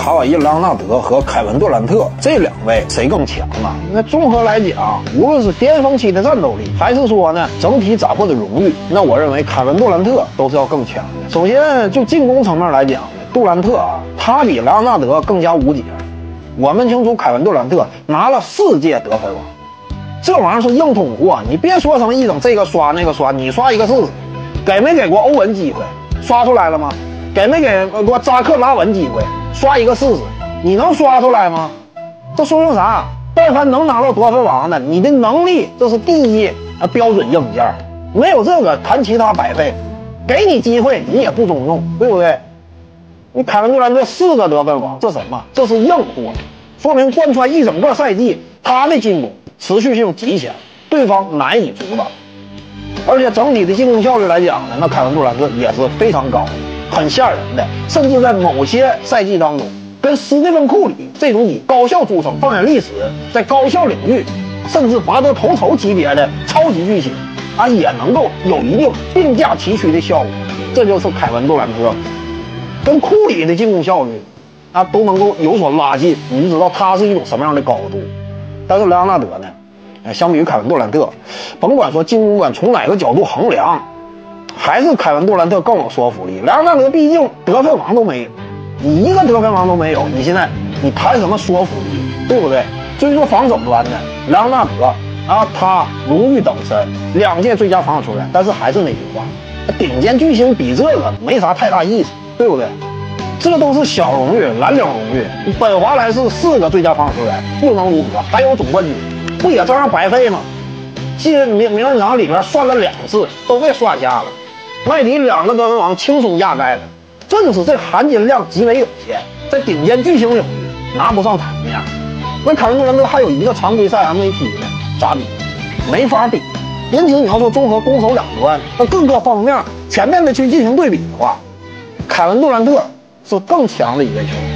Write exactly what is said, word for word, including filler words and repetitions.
卡瓦伊·莱昂纳德和凯文·杜兰特这两位谁更强啊？那综合来讲，无论是巅峰期的战斗力，还是说呢整体斩获的荣誉，那我认为凯文·杜兰特都是要更强的。首先就进攻层面来讲呢，杜兰特啊，他比莱昂纳德更加无解。我们清楚，凯文·杜兰特拿了四届得分王，这玩意儿是硬通货，你别说什么一整这个刷那个刷，你刷一个试试。给没给过欧文机会？刷出来了吗？给没给过扎克拉文机会？刷一个试试，你能刷出来吗？这说明啥？但凡能拿到得分王的，你的能力这是第一啊标准硬件，没有这个谈其他百倍。给你机会你也不中用，对不对？你凯文杜兰特四个得分王，这什么？这是硬货，说明贯穿一整个赛季，他的进攻持续性极强，对方难以阻挡。而且整体的进攻效率来讲呢，那凯文杜兰特也是非常高，很吓人的，甚至在某些赛季当中，跟斯蒂芬库里这种以高效著称、放眼历史，在高效领域甚至拔得头筹级别的超级巨星啊，也能够有一定并驾齐驱的效果。这就是凯文杜兰特跟库里的进攻效率啊都能够有所拉近，你就知道他是一种什么样的高度。但是莱昂纳德呢？相比于凯文杜兰特，甭管说进攻端从哪个角度衡量，还是凯文杜兰特更有说服力。莱昂纳德毕竟得分王都没有，你一个得分王都没有，你现在你谈什么说服力，对不对？至于说防守端的莱昂纳德啊，他荣誉等身，两届最佳防守球员，但是还是那句话，顶尖巨星比这个没啥太大意思，对不对？这都是小荣誉、蓝领荣誉。本华莱士四个最佳防守球员，不能如何，还有总冠军。不也照样白费吗？进名名人堂里边算了两次，都被刷下了。麦迪两个得分王轻松压盖了，正是这含金量极为有限，在顶尖巨星领域拿不上台面。那凯文杜兰特还有一个常规赛 M V P 呢，咋比？没法比。因此你要说综合攻守两端，那各个方面全面的去进行对比的话，凯文杜兰特是更强的一位球员。